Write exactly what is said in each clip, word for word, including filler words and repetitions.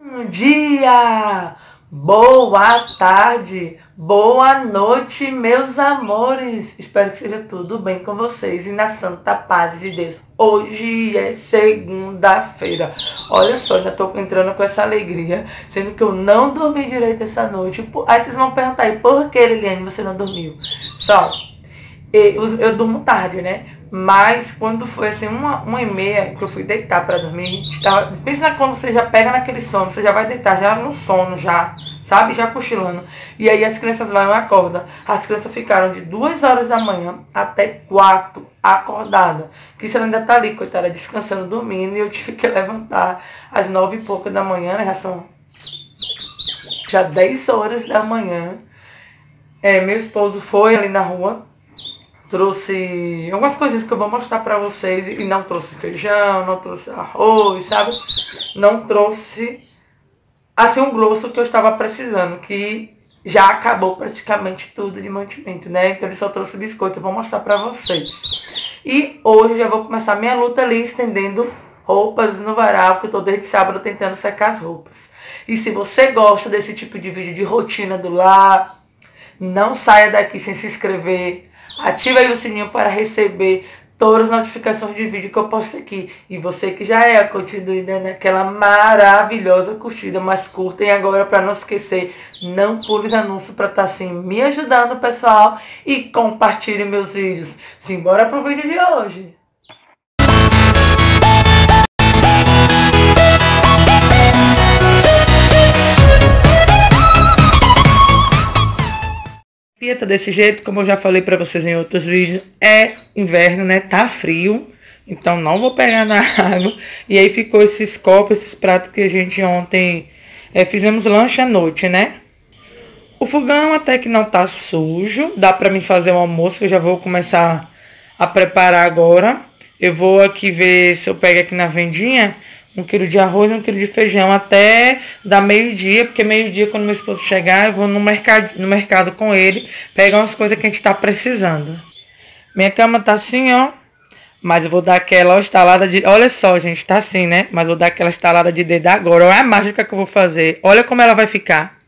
Bom dia, boa tarde, boa noite, meus amores. Espero que seja tudo bem com vocês e na santa paz de Deus. Hoje é segunda-feira. Olha só, ainda tô entrando com essa alegria, sendo que eu não dormi direito essa noite. Aí vocês vão perguntar aí, por que, Liliane, você não dormiu? Só, eu, eu durmo tarde, né? Mas quando foi assim, uma, uma e meia que eu fui deitar para dormir, estava, pensa quando você já pega naquele sono, você já vai deitar, já no sono, já, sabe? Já cochilando. E aí as crianças vão e acordam. As crianças ficaram de duas horas da manhã até quatro acordadas. Que você ainda tá ali, coitada, descansando, dormindo, e eu tive que levantar às nove e pouca da manhã, né? Já são já dez horas da manhã. É, meu esposo foi ali na rua, trouxe algumas coisas que eu vou mostrar pra vocês. E não trouxe feijão, não trouxe arroz, sabe? Não trouxe, assim, um grosso que eu estava precisando, que já acabou praticamente tudo de mantimento, né? Então ele só trouxe biscoito, eu vou mostrar pra vocês. E hoje já vou começar minha luta ali, estendendo roupas no varal, que eu tô desde sábado tentando secar as roupas. E se você gosta desse tipo de vídeo de rotina do lar, não saia daqui sem se inscrever. Ativa aí o sininho para receber todas as notificações de vídeo que eu posto aqui. E você que já é, continue dando aquela maravilhosa curtida, mas curtem agora para não esquecer. Não pule os anúncios para estar assim me ajudando, pessoal. E compartilhe meus vídeos. Simbora pro vídeo de hoje. Tá desse jeito, como eu já falei pra vocês em outros vídeos, é inverno, né? Tá frio, então não vou pegar na água. E aí ficou esses copos, esses pratos que a gente ontem é, fizemos lanche à noite, né? O fogão até que não tá sujo, dá pra mim fazer o almoço, que eu já vou começar a preparar agora. Eu vou aqui ver se eu pego aqui na vendinha um quilo de arroz e um quilo de feijão até dar meio-dia, porque meio-dia, quando meu esposo chegar, eu vou no mercado, no mercado com ele, pegar umas coisas que a gente tá precisando. Minha cama tá assim, ó, mas eu vou dar aquela ó, estalada de... Olha só, gente, tá assim, né? Mas eu vou dar aquela estalada de dedo agora. Olha a mágica que eu vou fazer. Olha como ela vai ficar.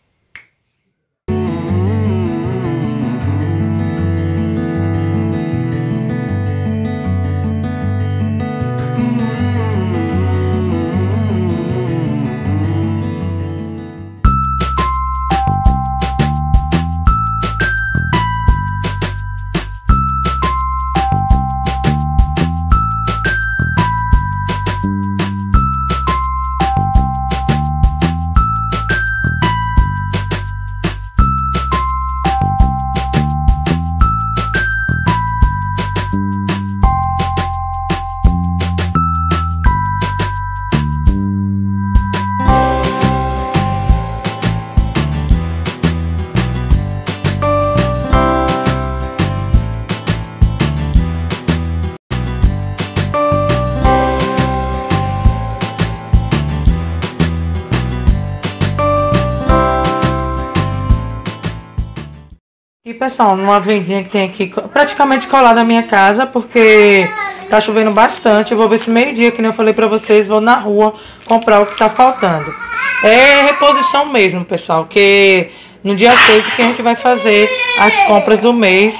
E pessoal, numa vendinha que tem aqui praticamente colada à minha casa, porque tá chovendo bastante. Eu vou ver se meio-dia, que nem eu falei pra vocês, vou na rua comprar o que tá faltando. É reposição mesmo, pessoal, que no dia seis que a gente vai fazer as compras do mês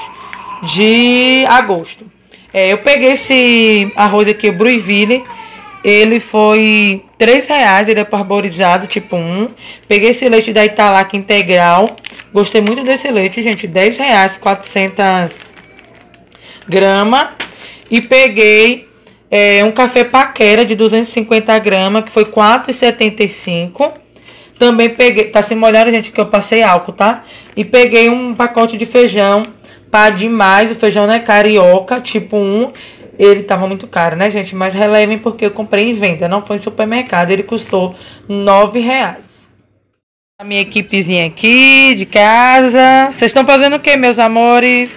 de agosto. É, eu peguei esse arroz aqui, o Bruiville. Ele foi três reais, ele é parborizado, tipo um. Peguei esse leite da Italac integral. Gostei muito desse leite, gente. dez reais, quatrocentas gramas. E peguei é, um café paquera de duzentos e cinquenta gramas, que foi quatro reais e setenta e cinco centavos. Também peguei, tá sem molhado, gente, que eu passei álcool, tá? E peguei um pacote de feijão, pá demais. O feijão não é carioca, tipo um. Ele tava muito caro, né, gente? Mas relevem porque eu comprei em venda, não foi em supermercado. Ele custou nove reais. A minha equipezinha aqui de casa. Vocês estão fazendo o que, meus amores?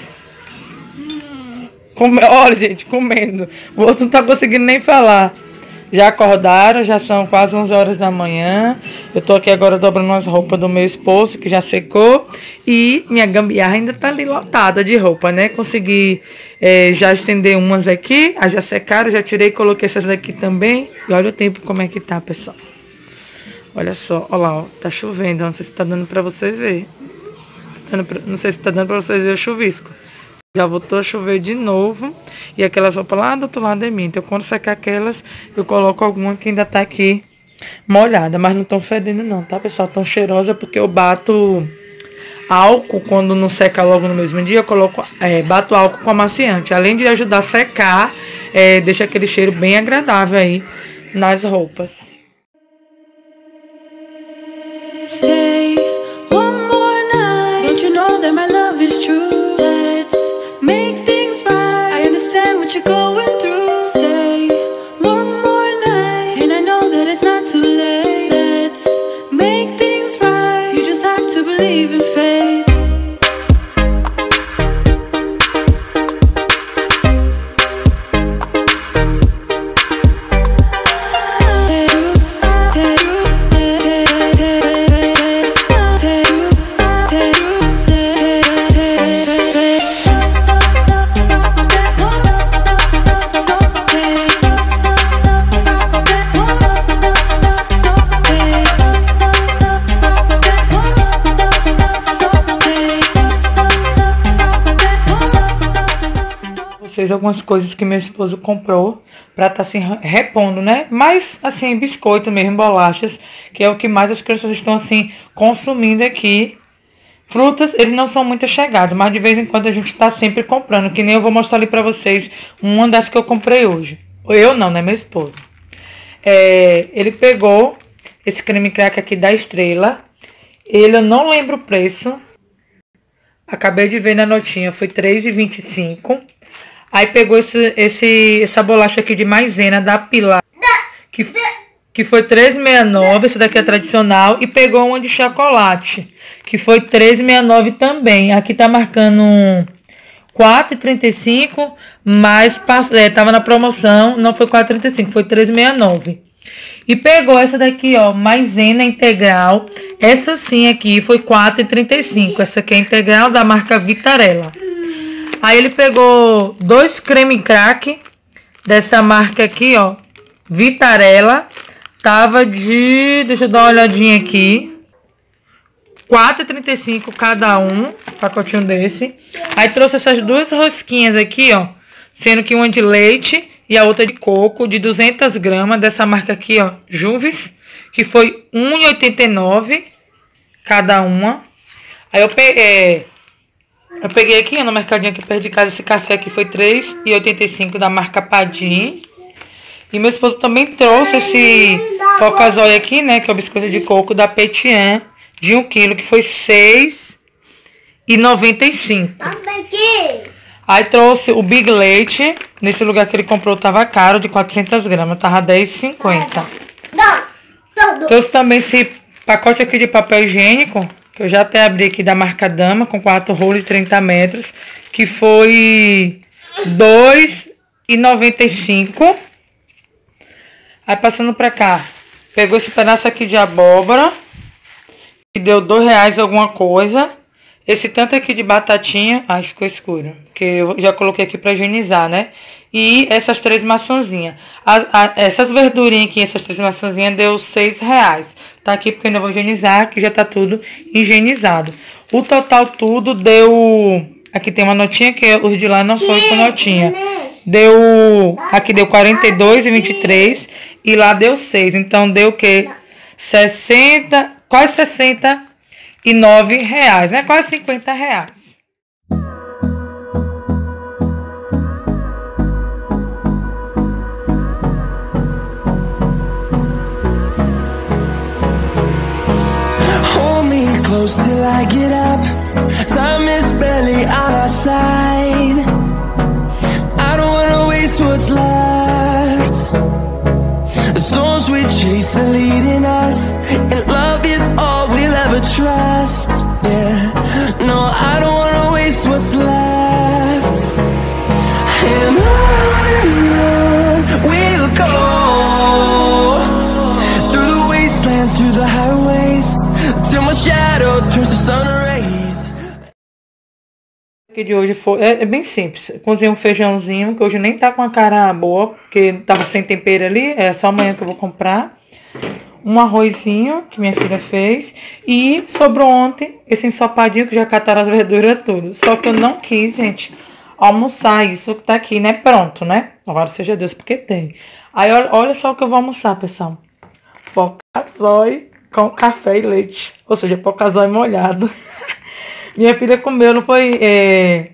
Come... Olha, gente, comendo. O outro não tá conseguindo nem falar. Já acordaram, já são quase onze horas da manhã. Eu tô aqui agora dobrando as roupas do meu esposo, que já secou. E minha gambiarra ainda tá ali lotada de roupa, né? Consegui é, já estender umas aqui. As já secaram, já tirei e coloquei essas daqui também. E olha o tempo como é que tá, pessoal. Olha só, olha lá, ó, tá chovendo, não sei se tá dando pra vocês verem. Tá dando pra, não sei se tá dando pra vocês verem o chuvisco. Já voltou a chover de novo. E aquelas roupas lá do outro lado é minha. Então quando secar aquelas, eu coloco alguma que ainda tá aqui molhada. Mas não tão fedendo não, tá, pessoal? Tão cheirosa porque eu bato álcool quando não seca logo no mesmo dia. Eu coloco, é, bato álcool com amaciante. Além de ajudar a secar, é, deixa aquele cheiro bem agradável aí nas roupas. Stay one more night. Don't you know that my love is true? Let's make things right. I understand what you're going through. Stay one more night, and I know that it's not too late. Let's make things right. You just have to believe in fate. Vocês algumas coisas que meu esposo comprou pra tá assim repondo, né? Mas assim, biscoito mesmo, bolachas, que é o que mais as crianças estão assim consumindo aqui. Frutas, eles não são muito chegados, mas de vez em quando a gente tá sempre comprando, que nem eu vou mostrar ali pra vocês uma das que eu comprei hoje. Eu não, né? Meu esposo. É, ele pegou esse creme crack aqui da Estrela. Ele, eu não lembro o preço. Acabei de ver na notinha, foi três reais e vinte e cinco centavos. Aí pegou esse, esse, essa bolacha aqui de maisena da Pilar, que, que foi três reais e sessenta e nove centavos, essa daqui é tradicional. E pegou uma de chocolate, que foi três reais e sessenta e nove centavos também. Aqui tá marcando quatro reais e trinta e cinco centavos, mas é, tava na promoção, não foi quatro reais e trinta e cinco centavos, foi três reais e sessenta e nove centavos. E pegou essa daqui, ó, maisena integral. Essa sim aqui foi quatro reais e trinta e cinco centavos, essa aqui é integral da marca Vitarella. Aí ele pegou dois creme crack dessa marca aqui, ó, Vitarella. Tava de, deixa eu dar uma olhadinha aqui, quatro reais e trinta e cinco centavos cada um, pacotinho desse. Aí trouxe essas duas rosquinhas aqui, ó, sendo que uma de leite e a outra de coco, de duzentas gramas, dessa marca aqui, ó, Juves, que foi um real e oitenta e nove centavos cada uma. Aí eu peguei... Eu peguei aqui no mercadinho aqui perto de casa, esse café aqui foi três reais e oitenta e cinco centavos da marca Padim. E meu esposo também trouxe esse Coca-Zóia aqui, né, que é o biscoito de coco da Petian, de um quilo, que foi seis reais e noventa e cinco centavos. Aí trouxe o Big Leite, nesse lugar que ele comprou tava caro, de quatrocentas gramas, tava dez reais e cinquenta centavos. Trouxe também esse pacote aqui de papel higiênico, que eu já até abri aqui da marca Dama, com quatro rolos de trinta metros, que foi dois reais e noventa e cinco centavos. Aí passando pra cá, pegou esse pedaço aqui de abóbora, que deu dois reais alguma coisa. Esse tanto aqui de batatinha, ai, ficou escuro, porque eu já coloquei aqui pra higienizar, né? E essas três maçãzinhas. A, a, essas verdurinhas aqui, essas três maçãzinhas, deu seis reais. Tá aqui porque eu ainda vou higienizar, que já tá tudo higienizado. O total tudo deu... Aqui tem uma notinha, que os de lá não foi com notinha. Deu... Aqui deu quarenta e dois reais e vinte e três centavos e lá deu seis. Então deu o quê? sessenta... Quase sessenta e nove reais, né? Quase cinquenta reais. Close till I get up. Time is barely on our side. I don't wanna waste what's left. The storms we chase are leading us, and love is all we'll ever trust. Yeah, no, I don't wanna waste what's left. And on we'll go, through the wastelands, through the highways, till my shadow turns to sun rays. Aqui de hoje foi, é, é bem simples. Cozinhei um feijãozinho, que hoje nem tá com a cara boa, porque tava sem tempero ali, é só amanhã que eu vou comprar. um arrozinho que minha filha fez. E sobrou ontem esse ensopadinho que já cataram as verduras tudo. Só que eu não quis, gente, almoçar isso que tá aqui, né? Pronto, né? Agora seja Deus, porque tem. Aí, olha, olha só o que eu vou almoçar, pessoal. Pocazói com café e leite. Ou seja, pocazói molhado. Minha filha comeu, não foi... É,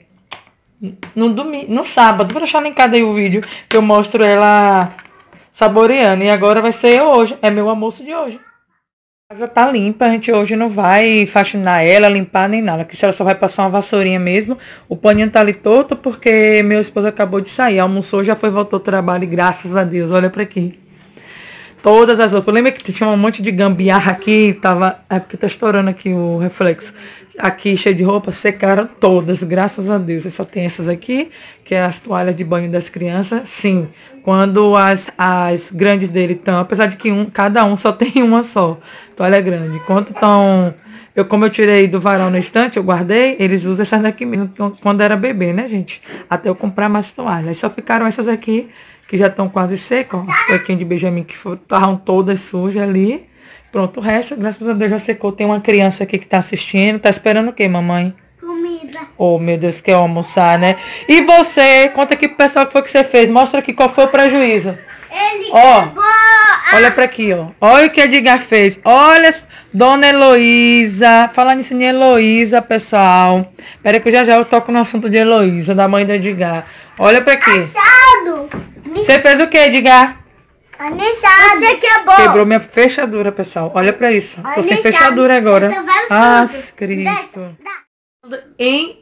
no, domingo, no sábado. Vou deixar linkado aí o vídeo que eu mostro ela saboreando. E agora vai ser hoje. É meu almoço de hoje. A casa tá limpa. A gente hoje não vai faxinar ela, limpar nem nada. Que se ela só vai passar uma vassourinha mesmo. O paninho tá ali torto porque meu esposo acabou de sair. Almoçou, já foi, voltou ao trabalho. E graças a Deus, olha pra aqui. Todas as outras. Lembra que tinha um monte de gambiarra aqui? Tava, é porque tá estourando aqui o reflexo. Aqui, cheio de roupa, secaram todas, graças a Deus. Só tem essas aqui, que é as toalhas de banho das crianças. Sim, quando as, as grandes dele estão, apesar de que um, cada um só tem uma só, toalha grande. Enquanto estão, eu, como eu tirei do varal no estante, eu guardei, eles usam essas daqui mesmo, quando era bebê, né, gente? Até eu comprar mais toalhas. Só ficaram essas aqui, que já estão quase secas, ó, as cuequinhas de Benjamin que estavam todas sujas ali. Pronto, o resto, graças a Deus, já secou. Tem uma criança aqui que tá assistindo. Tá esperando o quê, mamãe? Comida. Oh, meu Deus, quer almoçar, né? E você, conta aqui pro pessoal o que foi que você fez. Mostra aqui qual foi o prejuízo. Ele Ó, quebrou a... olha pra aqui, ó. Olha o que a Edgar fez. Olha, Dona Heloísa. Falar nisso em Heloísa, pessoal. Pera que eu já já eu toco no assunto de Heloísa, da mãe da Edgar. Olha pra aqui. Achado. Você fez o quê, Edgar? Anexado. Você quebrou. Quebrou minha fechadura, pessoal. Olha pra isso. Tô sem Anexado. fechadura agora. Então vai Ah, tudo. Cristo. Desce, Em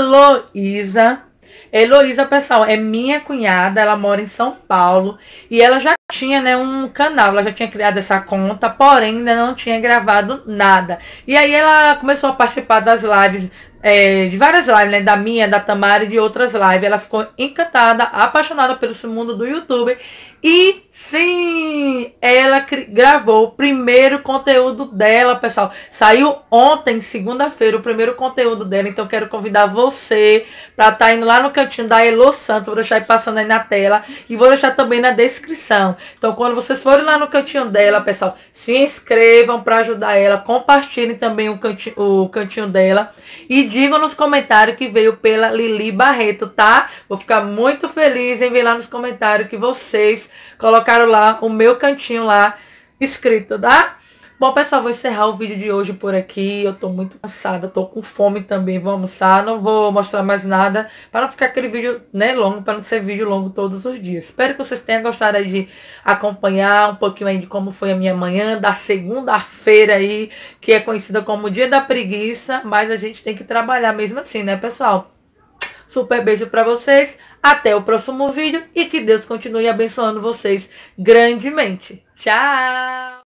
Heloísa. Heloísa, pessoal, é minha cunhada. Ela mora em São Paulo. E ela já tinha, né, um canal. Ela já tinha criado essa conta, porém ainda não tinha gravado nada. E aí ela começou a participar das lives, é, de várias lives, né, da minha, da Tamara e de outras lives. Ela ficou encantada, apaixonada pelo mundo do YouTube. E sim, ela gravou o primeiro conteúdo dela, pessoal. Saiu ontem, segunda-feira, o primeiro conteúdo dela. Então quero convidar você para estar tá indo lá no cantinho da Elo Santos. Vou deixar aí passando aí na tela. E vou deixar também na descrição. Então quando vocês forem lá no cantinho dela, pessoal, se inscrevam para ajudar ela. Compartilhem também o cantinho, o cantinho dela. E digam nos comentários que veio pela Lili Barreto, tá? Vou ficar muito feliz em ver lá nos comentários que vocês colocaram lá o meu cantinho lá escrito, tá? Bom, pessoal, vou encerrar o vídeo de hoje por aqui. Eu tô muito cansada, tô com fome também, vou almoçar. Não vou mostrar mais nada para não ficar aquele vídeo, né, longo, para não ser vídeo longo todos os dias. Espero que vocês tenham gostado aí de acompanhar um pouquinho aí de como foi a minha manhã da segunda-feira aí, que é conhecida como Dia da Preguiça, mas a gente tem que trabalhar mesmo assim, né, pessoal? Super beijo pra vocês. Até o próximo vídeo. E que Deus continue abençoando vocês grandemente. Tchau!